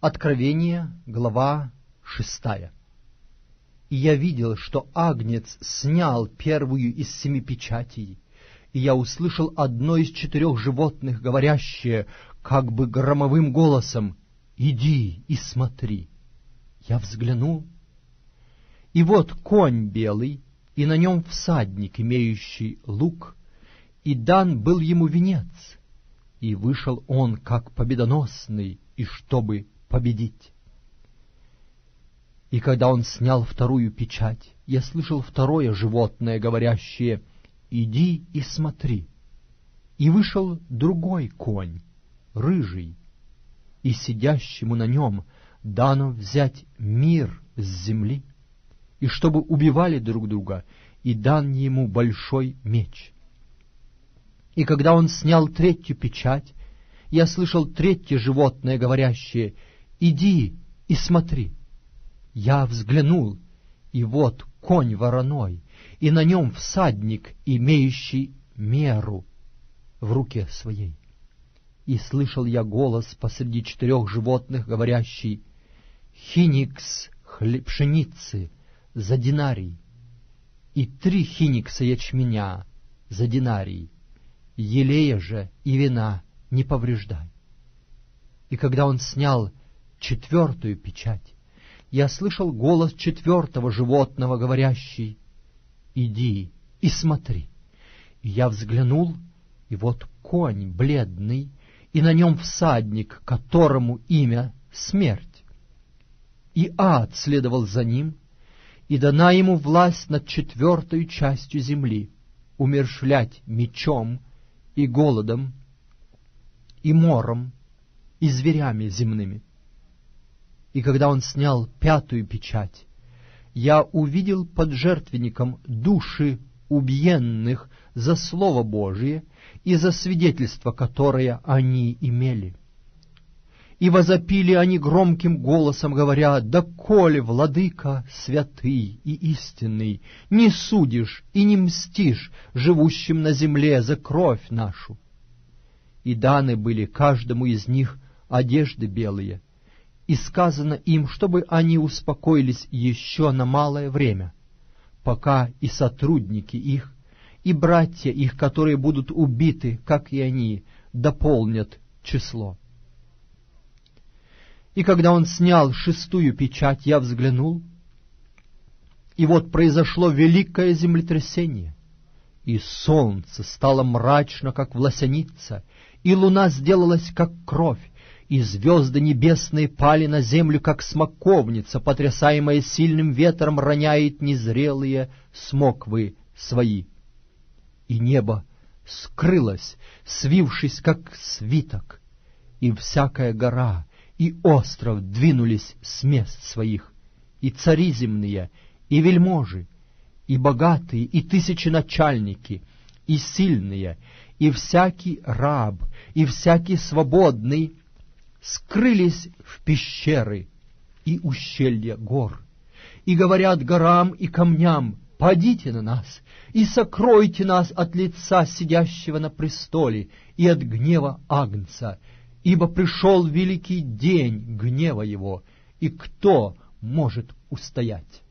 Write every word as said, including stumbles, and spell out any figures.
Откровение, глава шестая. «И я видел, что Агнец снял первую из семи печатей, и я услышал одно из четырех животных, говорящее, как бы громовым голосом: „Иди и смотри“. Я взглянул, и вот конь белый, и на нем всадник, имеющий лук, и дан был ему венец, и вышел он как победоносный, и чтобы победить. И когда он снял вторую печать, я слышал второе животное, говорящее: „Иди и смотри“. И вышел другой конь, рыжий, и сидящему на нем дано взять мир с земли, и чтобы убивали друг друга, и дан ему большой меч. И когда он снял третью печать, я слышал третье животное, говорящее: „Иди и смотри“. Я взглянул, и вот конь вороной, и на нем всадник, имеющий меру в руке своей. И слышал я голос посреди четырех животных, говорящий: „Хиникс хлеб пшеницы за динарий, и три хиникса ячменя за динарий, елея же и вина не повреждай“. И когда он снял четвертую печать, я слышал голос четвертого животного, говорящий: „Иди и смотри“. И я взглянул, и вот конь бледный, и на нем всадник, которому имя Смерть. И ад следовал за ним, и дана ему власть над четвертой частью земли, умерщвлять мечом и голодом, и мором, и зверями земными. И когда он снял пятую печать, я увидел под жертвенником души убиенных за Слово Божие и за свидетельство, которое они имели. И возопили они громким голосом, говоря: „Доколе, владыка святый и истинный, не судишь и не мстишь живущим на земле за кровь нашу?“ И даны были каждому из них одежды белые, и сказано им, чтобы они успокоились еще на малое время, пока и сотрудники их, и братья их, которые будут убиты, как и они, дополнят число. И когда он снял шестую печать, я взглянул, и вот произошло великое землетрясение, и солнце стало мрачно, как власяница, и луна сделалась, как кровь, и звезды небесные пали на землю, как смоковница, потрясаемая сильным ветром, роняет незрелые смоквы свои. И небо скрылось, свившись, как свиток, и всякая гора и остров двинулись с мест своих, и цари земные, и вельможи, и богатые, и тысяченачальники, и сильные, и всякий раб, и всякий свободный скрылись в пещеры и ущелья гор, и говорят горам и камням: „Падите на нас и сокройте нас от лица сидящего на престоле и от гнева Агнца, ибо пришел великий день гнева его, и кто может устоять?“